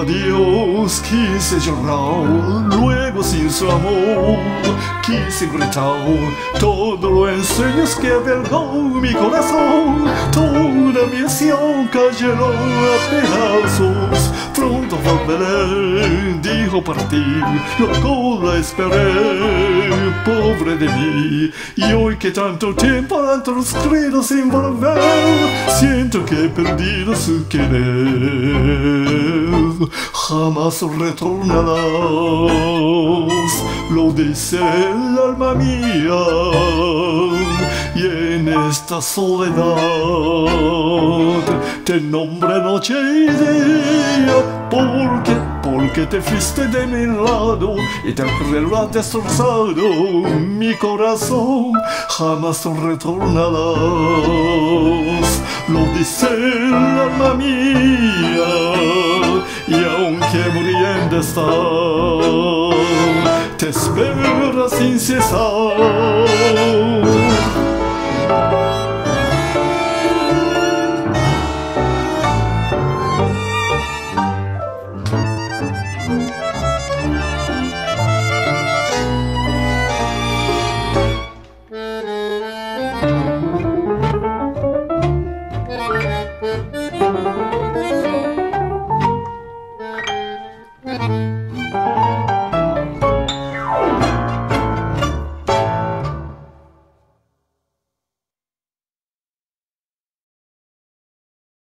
adiós quise llorar, luego sin su amor quise gritar. Todo lo en sueños que albergó mi corazón, toda mi acción cayó a pedazos. Pronto volveré, dijo partir, loco la esperé, pobre de mí. Y hoy que tanto tiempo han transcurrido sin volver, siento que he perdido su querer. Jamás retornarás, lo dice el alma mía, y en esta soledad te nombré noche y día. Porque te fuiste de mi lado y te ha destrozado mi corazón. Jamás retornarás, lo dice el alma mía, y aunque muriendo está, te espera sin cesar.